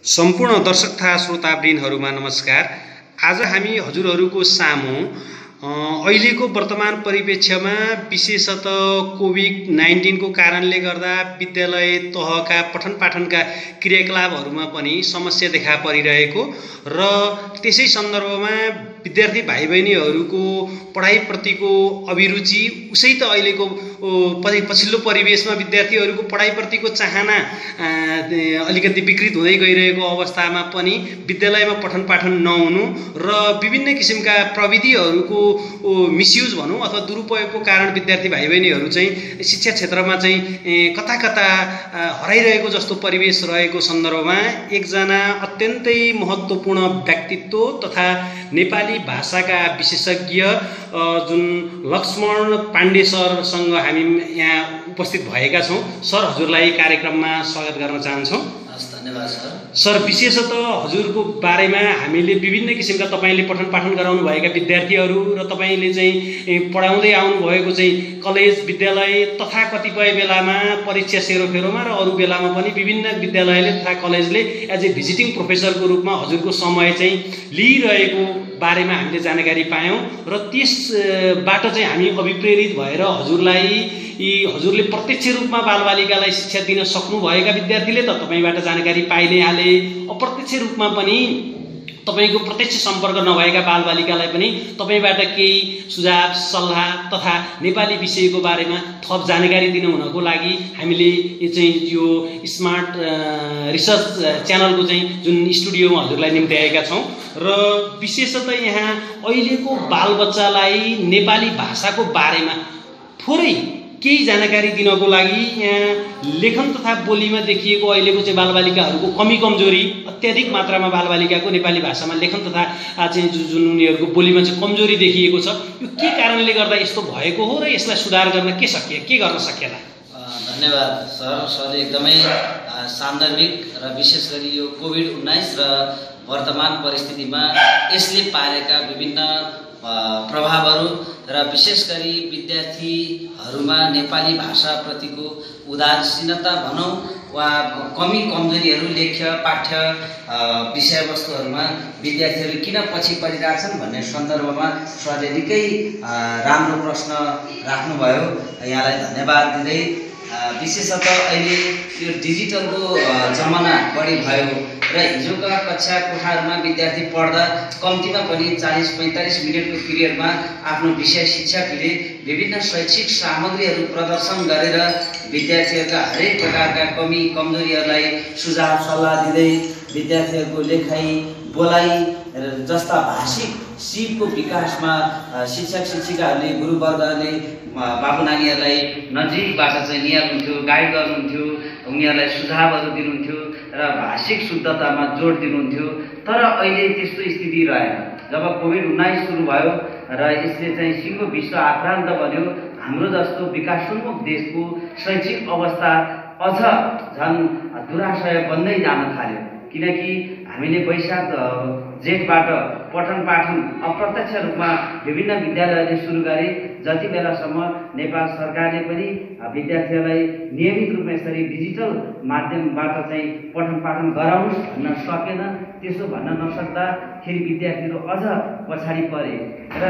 सम्पूर्ण दर्शक तथा श्रोतावृन्दहरुमा नमस्कार। आज हामी हजुरहरुको सामु अहिलेको वर्तमान परिप्रेक्ष्यमा विशेषतः कोभिड-19 को कारणले गर्दा विद्यालय तहका पठन पाठनका क्रियाकलापहरुमा पनि समस्या देखा परिरहेको र त्यसै सन्दर्भमा विद्यार्थी भाइ बहिनीहरुको पढाइप्रतिको अभिरुचि उसै त अहिलेको पछिल्लो परिवेशमा विद्यार्थीहरुको पढाइप्रतिको चाहना अलिकति विकृत हुँदै गइरहेको अवस्थामा पनि विद्यालयमा पठन पाठन नहुनु र विभिन्न किसिमका प्रविधिहरुको मिसयुज भनौं अथवा दुरुपयोगको कारण विद्यार्थी भाइ बहिनीहरु चाहिँ शिक्षा क्षेत्रमा चाहिँ कता कता हराइरहेको जस्तो परिवेश रहेको सन्दर्भमा एकजना अत्यन्तै महत्त्वपूर्ण व्यक्तित्व तथा नेपाली भाषाका विशेषज्ञ जुन लक्ष्मण पाण्डे सरसँग हामी यहाँ उपस्थित भएका छौं। सर, हजुरलाई कार्यक्रममा स्वागत गर्न चाहन्छौं। धन्यवाद सर, विशेषतः हजुरको बारेमा हामीले विभिन्न किसिमका तपाईले पठन पाठन गराउनु भएका विद्यार्थीहरु र तपाईले चाहिँ पढाउँदै आउनु भएको चाहिँ कलेज विद्यालय तथा कतिपय बेलामा परीक्षा सेरोफेरोमा र अरु बेलामा पनि विभिन्न विद्यालयले तथा कलेजले एज ए भिजिटिङ प्रोफेसरको रूपमा हजुरको समय चाहिँ लिइरहेको बारेमा हामीले जानकारी पायौं र त्यसबाट चाहिँ हामी अभिप्रेरित भएर हजुरले प्रत्यक्ष रूपमा बालबालिकालाई शिक्षा दिन सक्नु भएका विद्यार्थीले त तपाईबाट जानकारी पाइ नै हाले, अप्रत्यक्ष रूपमा पनि तपाईको प्रत्यक्ष सम्पर्क नभएका बालबालिकालाई पनि तपाईबाट केही सुझाव सल्लाह तथा नेपाली विषयको बारेमा थप जानकारी दिनु हुनको लागि हामीले यो स्मार्ट रिसर्च च्यानलको चाहिँ जुन स्टुडियोमा हजुरलाई निम्ति आएका छौं र विशेषतः यहाँ अहिलेको बालबच्चालाई नेपाली भाषाको बारेमा थोरै केही जानकारी दिनको लागि यहाँ लेखन तथा बोलीमा देखिएको अहिलेको चाहिँ बालबालिकाहरूको कमी कमजोरी, अत्याधिक मात्रामा बालबालिकाको नेपाली भाषामा लेखन तथा चाहिँ जुन उनीहरूको बोलीमा चाहिँ कमजोरी देखिएको छ, यो के कारणले गर्दा यस्तो भएको हो र यसलाई सुधार गर्न के गर्न सकिएला? धन्यवाद सर। सरले एकदमै सान्दर्भिक र विशेष गरी यो कोभिड-19 र वर्तमान परिस्थितिमा यसले पारेका विभिन्न प्रभावहरू र विशेष गरी विद्यार्थीहरूमा नेपाली भाषाप्रतिको उदासीनता भनौं वा कमी कमजोरीहरू लेख्य पाठ्य विषयवस्तुहरूमा विद्यार्थीहरू किन पछि परिरहेछन् भन्ने सन्दर्भमा सरले निकै राम्रो प्रश्न राख्नुभयो। यहाँलाई धन्यवाद दिँदै विशेषतः अहिले यो डिजिटलको जमाना बढी भयो र हिजोका कक्षा कोठाहरूमा विद्यार्थी पढ्दा कम्तीमा पनि 40-45 मिनेटको पिरियडमा आफ्नो विषय शिक्षकले विभिन्न शैक्षिक सामग्रीहरू प्रदर्शन गरेर विद्यार्थीहरूका हरेक प्रकारका कमी कमजोरीहरूलाई सुझाव सल्लाह दिँदै विद्यार्थीहरूको लेखाइ बोलाइ जस्ता भाषिक सिपको विकासमा शिक्षक शिक्षिकाहरूले गुरुवर्गले बाबु नानीहरूलाई नजिकबाट चाहिँ निहाल्नुहुन्थ्यो, गाइड गर्नुहुन्थ्यो, उनीहरूलाई सुझावहरू दिनुहुन्थ्यो र भाषिक शुद्धतामा जोड दिनुहुन्थ्यो। तर अहिले त्यस्तो स्थिति रहेन। जब कोभिड-19 सुरु भयो र यसले चाहिँ सिङ्गो विश्व आक्रान्त बन्यो, हाम्रो जस्तो विकासोन्मुख देशको शैक्षिक अवस्था अझ झन् दुराशय बन्दै जान थाल्यो। किनकि हामीले वैशाख जेठबाट पठन पाठन अप्रत्यक्ष रूपमा विभिन्न विद्यालयले सुरु गरे। जति बेलासम्म नेपाल सरकारले पनि विद्यार्थीहरूलाई नियमित रूपमा यसरी डिजिटल माध्यमबाट चाहिँ पठन पाठन गराउनुस् भन्न सकेन, त्यसो भन्न नसक्दाखेरि विद्यार्थीहरू अझ पछाडि परे र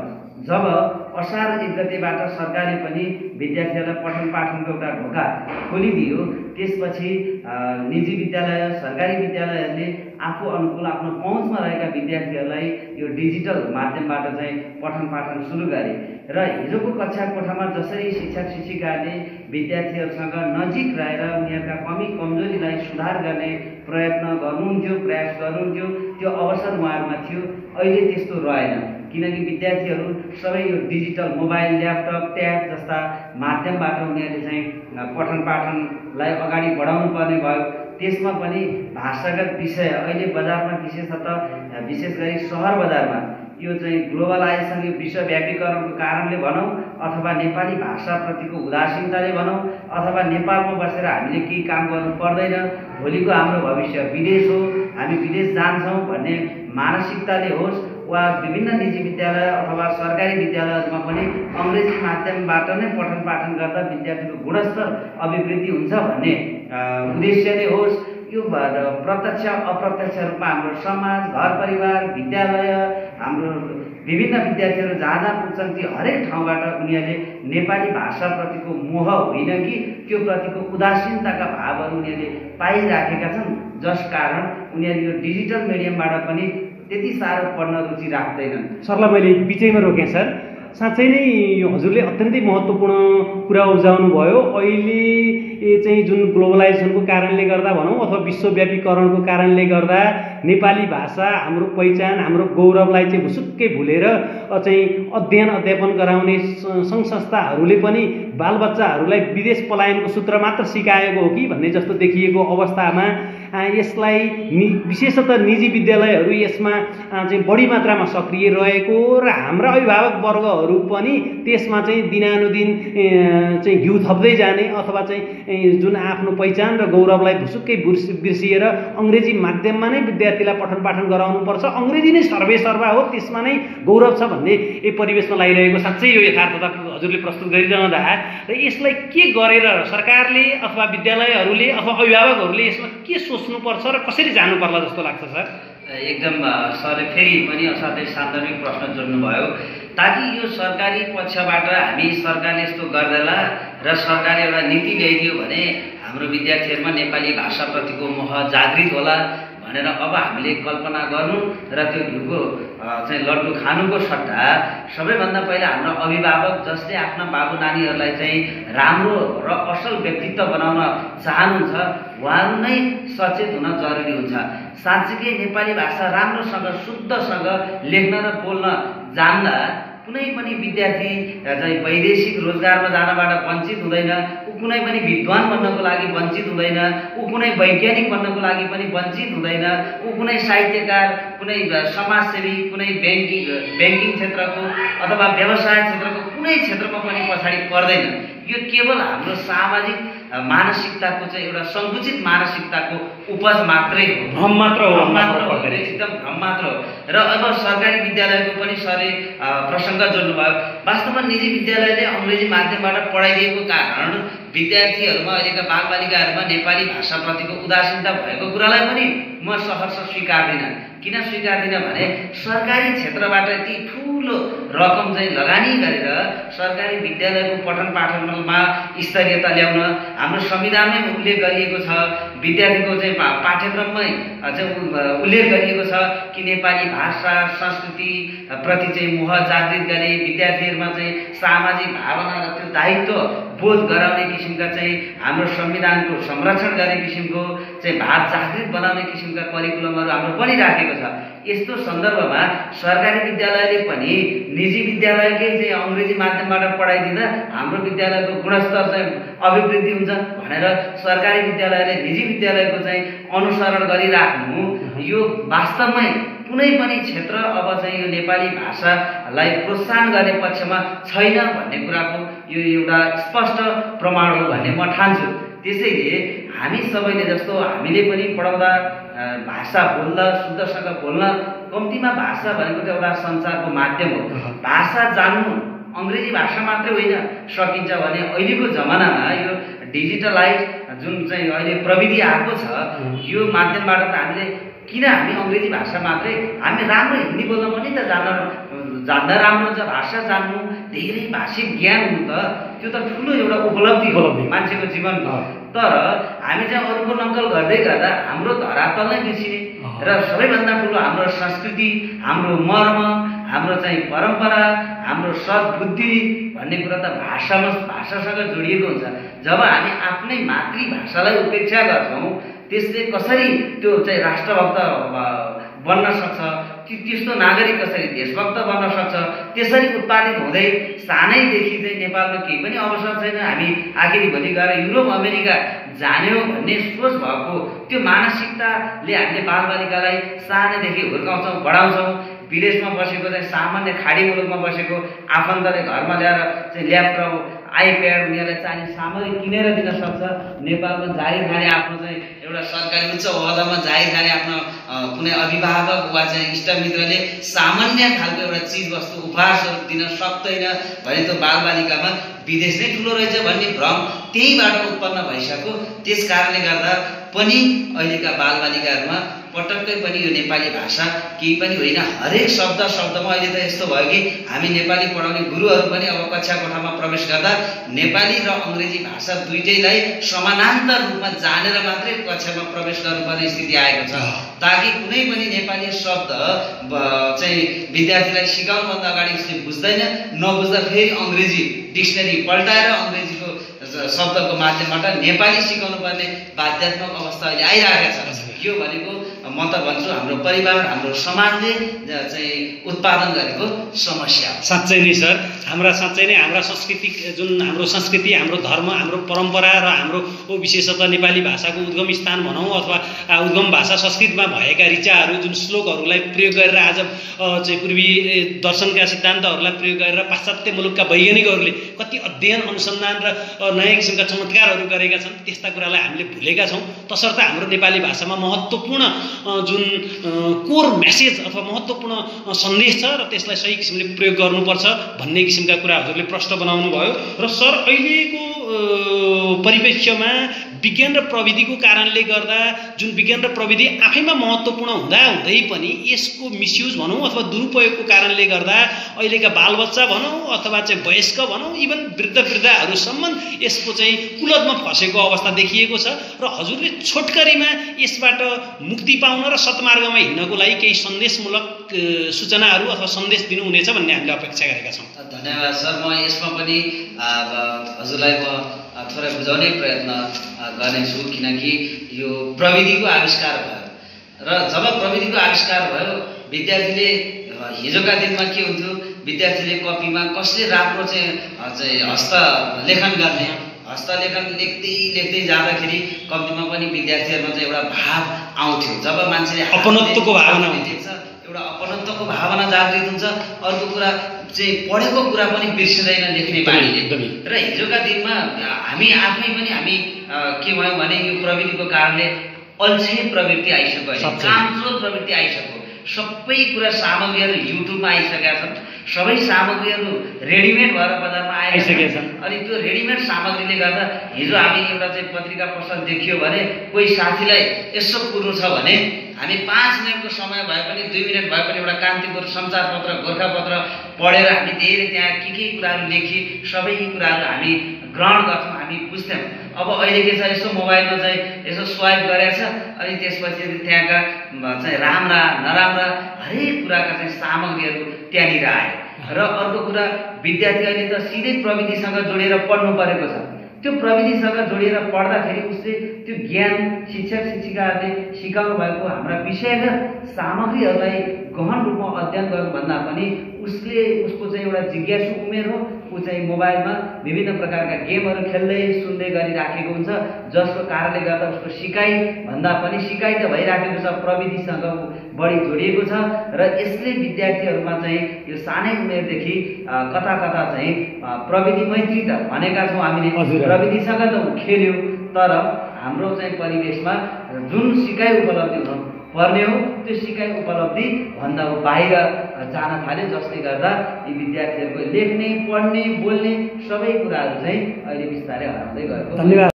जब असार 1 गतेबाट सरकारले पनि विद्यार्थीहरूलाई पठन पाठनको एउटा ढोका खोलिदियो, त्यसपछि निजी विद्यालय सरकारी विद्यालयहरूले आफू अनुकूल आफ्नो पहुँचमा रहेका विद्यार्थीहरूलाई यो डिजिटल माध्यमबाट चाहिँ पठन पाठन सुरु गरे र हिजोको कक्षा कोठामा जसरी शिक्षक शिक्षिकाहरूले विद्यार्थीहरूसँग नजिक रहेर उनीहरूका कमी कमजोरीलाई सुधार गर्ने प्रयास गर्नुहुन्थ्यो, त्यो अवसर उहाँहरूमा थियो। अहिले त्यस्तो रहेन, किनकि विद्यार्थीहरू सबै यो डिजिटल मोबाइल, ल्यापटप, ट्याब जस्ता माध्यमबाट उनीहरूले चाहिँ पठन पाठनलाई अगाडि बढाउनु पर्ने भयो। त्यसमा पनि भाषागत विषय अहिले बजारमा विशेष गरी सहर बजारमा यो चाहिँ ग्लोबलाइजेसन, यो विश्वव्यापीकरणको कारणले भनौं अथवा नेपाली भाषाप्रतिको उदासीनताले भनौं अथवा नेपालमा बसेर हामीले केही काम गर्नु पर्दैन, भोलिको हाम्रो भविष्य विदेश हो, हामी विदेश जान्छौं भन्ने मानसिकताले होस् वा विभिन्न निजी विद्यालय अथवा सरकारी विद्यालयहरूमा पनि अंग्रेजी माध्यमबाट नै पठन पाठन गर्दा विद्यार्थीको गुणस्तर अभिवृद्धि हुन्छ भन्ने उद्देश्यले होस् यो प्रत्यक्ष अप्रत्यक्ष रूपमा हाम्रो समाज, घर परिवार, विद्यालय, हाम्रो विभिन्न विद्यार्थीहरू जहाँ जहाँ पुग्छन् ती हरेक ठाउँबाट उनीहरूले नेपाली भाषाप्रतिको मोह होइन कि त्यो प्रतिको उदासीनताका भावहरू उनीहरूले पाइराखेका छन्, जस कारण उनीहरू यो डिजिटल मिडियमबाट पनि त्यति साह्रो पढ्न रुचि राख्दैनन्। सरलाई मैले बिचैमा रोकेँ सर, साँच्चै नै हजुरले अत्यन्तै महत्त्वपूर्ण कुरा उब्जाउनु भयो। अहिले चाहिँ जुन ग्लोबलाइजेसनको कारणले गर्दा भनौँ अथवा विश्वव्यापीकरणको कारणले गर्दा नेपाली भाषा, हाम्रो पहिचान, हाम्रो गौरवलाई चाहिँ भुसुक्कै भुलेर चाहिँ अध्ययन अध्यापन गराउने सङ्घ संस्थाहरूले पनि बालबच्चाहरूलाई विदेश पलायनको सूत्र मात्र सिकाएको हो कि भन्ने जस्तो देखिएको अवस्थामा यसलाई विशेषतः निजी विद्यालयहरू यसमा चाहिँ बढी मात्रामा सक्रिय रहेको र हाम्रा अभिभावक वर्गहरू पनि त्यसमा चाहिँ दिनानुदिन चाहिँ घिउ थप्दै जाने अथवा चाहिँ जुन आफ्नो पहिचान र गौरवलाई भुसुक्कै बिर्सिएर अङ्ग्रेजी माध्यममा नै विद्यार्थीलाई पठन पाठन गराउनुपर्छ, अङ्ग्रेजी नै सर्वेसर्वा हो, त्यसमा नै गौरव छ भन्ने यो परिवेशमा लागिरहेको साँच्चै यो यथार्थता हजुरले प्रस्तुत गरिरहँदा र यसलाई के गरेर सरकारले अथवा विद्यालयहरूले अथवा अभिभावकहरूले यसमा के सोच्नुपर्छ र कसरी जानु पर्ला जस्तो लाग्छ सर? एकदम सरले फेरि पनि असाध्यै सान्दर्भिक प्रश्न जोड्नुभयो। ताकि यो सरकारी पक्षबाट हामी सरकारले यस्तो गर्दैला र सरकारले एउटा नीति ल्याइदियो भने हाम्रो विद्यार्थीहरूमा नेपाली भाषाप्रतिको मोह जागृत होला भनेर अब हामीले कल्पना गर्नु र त्यो घिउको चाहिँ लड्डु खानुको सट्टा सबैभन्दा पहिला हाम्रो अभिभावक जसले आफ्ना बाबु नानीहरूलाई चाहिँ राम्रो र असल व्यक्तित्व बनाउन चाहनुहुन्छ उहाँहरू नै सचेत हुन जरुरी हुन्छ। साँच्चीकै नेपाली भाषा राम्रोसँग शुद्धसँग लेख्न र बोल्न जान्दा कुनै पनि विद्यार्थी चाहिँ वैदेशिक रोजगारमा जानबाट वञ्चित हुँदैन, ऊ कुनै पनि विद्वान बन्नको लागि वञ्चित हुँदैन, ऊ कुनै वैज्ञानिक बन्नको लागि पनि वञ्चित हुँदैन, ऊ कुनै साहित्यकार, कुनै समाजसेवी, कुनै ब्याङ्किङ क्षेत्रको अथवा व्यवसाय क्षेत्रको कुनै क्षेत्रमा पनि पछाडि पर्दैन। यो केवल हाम्रो सामाजिक मानसिकताको चाहिँ एउटा सङ्कुचित मानसिकताको उपज मात्रै हो, भ्रम मात्र हो, एकदम भ्रम मात्र हो। र अब सरकारी विद्यालयको पनि सरले प्रसङ्ग जोड्नुभयो। वास्तवमा निजी विद्यालयले अङ्ग्रेजी माध्यमबाट पढाइदिएको कारण विद्यार्थीहरूमा अहिलेका बालबालिकाहरूमा नेपाली भाषाप्रतिको उदासीनता भएको कुरालाई पनि म सहर्ष स्वीकार्दिनँ। किन स्वीकार्दिनँ भने सरकारी क्षेत्रबाट यति ठुलो रकम चाहिँ लगानी गरेर सरकारी विद्यालयको पठन पाठनमा स्तरीयता ल्याउन हाम्रो संविधानमै उल्लेख गरिएको छ, विद्यार्थीको चाहिँ पाठ्यक्रममै चाहिँ उल्लेख गरिएको छ कि नेपाली भाषा संस्कृति प्रति चाहिँ मोह जागृत गरे, विद्यार्थीहरूमा चाहिँ सामाजिक भावना र त्यो दायित्व बोध गराउने किसिमका चाहिँ हाम्रो संविधानको संरक्षण गर्ने किसिमको चाहिँ भाव जागृत बनाउने किसिमका करिकुलमहरू हाम्रो बनिराखेको छ। यस्तो सन्दर्भमा सरकारी विद्यालयले पनि निजी विद्यालयकै चाहिँ अङ्ग्रेजी माध्यमबाट पढाइदिँदा हाम्रो विद्यालयको गुणस्तर चाहिँ अभिवृद्धि हुन्छ भनेर सरकारी विद्यालयले निजी विद्यालयको चाहिँ अनुसरण गरिराख्नु यो वास्तवमै कुनै पनि क्षेत्र अब चाहिँ यो नेपाली भाषालाई प्रोत्साहन गर्ने पक्षमा छैन भन्ने कुराको यो एउटा स्पष्ट प्रमाण हो भन्ने म ठान्छु। त्यसैले हामी सबैले जस्तो हामीले पनि पढाउँदा भाषा बोल्दा शुद्धसँग बोल्न, कम्तीमा भाषा भनेको त एउटा सञ्चारको माध्यम हो। भाषा जान्नु अङ्ग्रेजी भाषा मात्रै होइन, सकिन्छ भने अहिलेको जमानामा यो डिजिटलाइज जुन चाहिँ अहिले प्रविधि आएको छ यो माध्यमबाट त हामीले किन हामी अङ्ग्रेजी भाषा मात्रै, हामी राम्रो हिन्दी बोल्न पनि त जान्दा राम्रो हुन्छ। भाषा जान्नु, धेरै भाषिक ज्ञान हुनु त त्यो त ठुलो एउटा उपलब्धि हो मान्छेको जीवनमा। तर हामी चाहिँ अरूको नक्कल गर्दै गर्दा हाम्रो धरातल नै बिर्सिने र सबैभन्दा ठुलो हाम्रो संस्कृति, हाम्रो मर्म, हाम्रो चाहिँ परम्परा, हाम्रो सद्बुद्धि भन्ने कुरा त भाषासँग जोडिएको हुन्छ। जब हामी आफ्नै मातृभाषालाई उपेक्षा गर्छौँ त्यसले कसरी त्यो चाहिँ राष्ट्रभक्त बन्न सक्छ, त्यस्तो नागरिक कसरी देशभक्त बन्न सक्छ? त्यसरी उत्पादित हुँदै सानैदेखि चाहिँ नेपालमा केही पनि अवसर छैन, हामी आखिरी भोलि गएर युरोप अमेरिका जाने हो भन्ने सोच भएको त्यो मानसिकताले हामीले बालबालिकालाई सानैदेखि हुर्काउँछौँ, बढाउँछौँ। विदेशमा बसेको चाहिँ सामान्य खाडी मुलुकमा बसेको आफन्तले घरमा ल्याएर चाहिँ ल्यापटप, आइप्याड उनीहरूलाई चाहिने सामग्री किनेर दिन सक्छ। नेपालमा जागिर खाने आफ्नो चाहिँ एउटा सरकारी उच्च ओहदामा जागिर खाने आफ्नो कुनै अभिभावक वा चाहिँ इष्टमित्रले सामान्य खालको एउटा चिजवस्तु उपहार स्वरूप दिन सक्दैन भने त्यो बालबालिकामा विदेश नै ठुलो रहेछ भन्ने भ्रम त्यहीबाट उत्पन्न भइसक्यो। त्यस कारणले गर्दा पनि अहिलेका बालबालिकाहरूमा पटक्कै पनि यो नेपाली भाषा केही पनि होइन। हरेक शब्दमा अहिले त यस्तो भयो कि हामी नेपाली पढाउने गुरुहरू पनि अब कक्षा कोठामा प्रवेश गर्दा नेपाली र अङ्ग्रेजी भाषा दुईटैलाई समानान्तर रूपमा जानेर मात्रै कक्षामा प्रवेश गर्नुपर्ने स्थिति आएको छ, ताकि कुनै पनि नेपाली शब्द चाहिँ विद्यार्थीलाई सिकाउनुभन्दा अगाडि उसले बुझ्दैन, नबुझ्दा फेरि अङ्ग्रेजी डिक्सनरी पल्टाएर अङ्ग्रेजीको शब्दको माध्यमबाट नेपाली सिकाउनु पर्ने बाध्यात्मक अवस्था अहिले आइरहेको छ। यो भनेको म त भन्छु हाम्रो परिवार, हाम्रो समाजले चाहिँ उत्पादन गरेको समस्या हो। साँच्चै नै सर, साँच्चै नै हाम्रा सांस्कृतिक जुन हाम्रो संस्कृति, हाम्रो धर्म, हाम्रो परम्परा र हाम्रो विशेषतः नेपाली भाषाको उद्गम स्थान भनौँ अथवा उद्गम भाषा संस्कृतमा भएका ऋचाहरू जुन श्लोकहरूलाई प्रयोग गरेर आज चाहिँ पूर्वी दर्शनका सिद्धान्तहरूलाई प्रयोग गरेर पाश्चात्य मुलुकका वैज्ञानिकहरूले कति अध्ययन अनुसन्धान र नयाँ किसिमका चमत्कारहरू गरेका छन्, त्यस्ता कुरालाई हामीले भुलेका छौँ। तसर्थ हाम्रो नेपाली भाषामा महत्त्वपूर्ण जुन कोर मेसेज अथवा महत्त्वपूर्ण सन्देश छ र त्यसलाई सही किसिमले प्रयोग गर्नुपर्छ भन्ने किसिमका कुरा हजुरले प्रश्न बनाउनु भयो। र सर, अहिलेको परिप्रेक्ष्यमा विज्ञान र प्रविधिको कारणले गर्दा जुन विज्ञान र प्रविधि आफैमा महत्त्वपूर्ण हुँदै पनि यसको मिसयुज भनौँ अथवा दुरुपयोगको कारणले गर्दा अहिलेका बालबच्चा भनौँ अथवा चाहिँ वयस्क भनौँ, इभन वृद्धसम्म यसको चाहिँ कुलतमा फँसेको अवस्था देखिएको छ। र हजुरले छोटकरीमा यसबाट मुक्ति पाउन र सत्मार्गमा हिँड्नको लागि केही सन्देशमूलक सूचनाहरू अथवा सन्देश दिनुहुनेछ भन्ने हामीले अपेक्षा गरेका छौँ। धन्यवाद सर। म यसमा पनि हजुरलाई म थोरै बुझाउने प्रयत्न गर्नेछु, किनकि यो प्रविधिको आविष्कार भयो र जब प्रविधिको आविष्कार भयो विद्यार्थीले हिजोका दिनमा के हुन्थ्यो, विद्यार्थीले कपीमा कसले राम्रो चाहिँ हस्तलेखन गर्ने, हस्तलेखन लेख्दै जाँदाखेरि कम्तीमा पनि विद्यार्थीहरूमा चाहिँ एउटा भाव आउँथ्यो। जब मान्छेले अपनत्वको भावना देख्छ, एउटा अपनत्वको भावना जागृत हुन्छ। अर्को कुरा चाहिँ पढेको कुरा पनि बिर्सिँदैन लेख्ने बानीले। र हिजोका दिनमा हामी आफै पनि हामी के भयो भने यो प्रविधिको कारणले अल्छे प्रवृत्ति आइसक्यो, कामचोर प्रवृत्ति आइसक्यो। सबै कुरा सामग्रीहरू युट्युबमा आइसकेका छन्, सबै सामग्रीहरू रेडिमेड भएर बजारमा आइसकेका छन्। अनि त्यो रेडिमेड सामग्रीले गर्दा हिजो हामी एउटा चाहिँ पत्रिका पसल देखियो भने कोही साथीलाई यसो कुरो छ भने हामी 5 मिनटको समय भए पनि 2 मिनट भए पनि एउटा कान्तिपुर समाचारपत्र, गोर्खापत्र पढेर हामी धेरै त्यहाँ के कुराहरू लेखी सबै कुराहरू हामी ग्रहण गर्थ्यौँ, हामी बुझ्थ्यौँ। अब अहिले के छ, यसो मोबाइलमा चाहिँ यसो स्वाइप गरेछ, अनि त्यसपछि त्यहाँका चाहिँ राम्रा नराम्रा हरेक कुराका चाहिँ सामग्रीहरू त्यहाँनिर आयो। र अर्को कुरा, विद्यार्थी अहिले त सिधै प्रविधिसँग जोडेर पढ्नु परेको छ। त्यो प्रविधिसँग जोडेर पढ्दाखेरि उसले त्यो ज्ञान शिक्षक शिक्षिकाहरूले सिकाउनु भएको हाम्रा विषयगत सामग्रीहरूलाई गहन रूपमा अध्ययन गर्नुभन्दा पनि उसको चाहिँ एउटा जिज्ञासु उमेर हो। ऊ चाहिँ मोबाइलमा विभिन्न प्रकारका गेमहरू खेल्दै सुन्दै गरिराखेको हुन्छ, जसको कारणले गर्दा उसको सिकाइ भन्दा पनि सिकाइ त भइराखेको छ, प्रविधिसँग बढी जोडिएको छ। र यसले विद्यार्थीहरूमा चाहिँ यो सानै उमेरदेखि कता चाहिँ प्रविधि मैत्री त भनेका छौँ हामीले, प्रविधिसँग त खेल्यो, तर हाम्रो चाहिँ परिवेशमा जुन सिकाइ उपलब्धि हुनु पर्ने हो त्यो सिकाइ उपलब्धि भन्दा बाहिर जान थाल्यो, जसले गर्दा यी विद्यार्थीहरूको लेख्ने, पढ्ने, बोल्ने सबै कुराहरू चाहिँ अहिले बिस्तारै हराउँदै गएको। धन्यवाद।